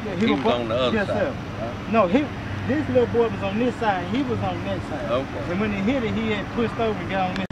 He was on the other side. No, this little boy was on this side. He was on that side. Okay. And when he hit it, he had pushed over and got on this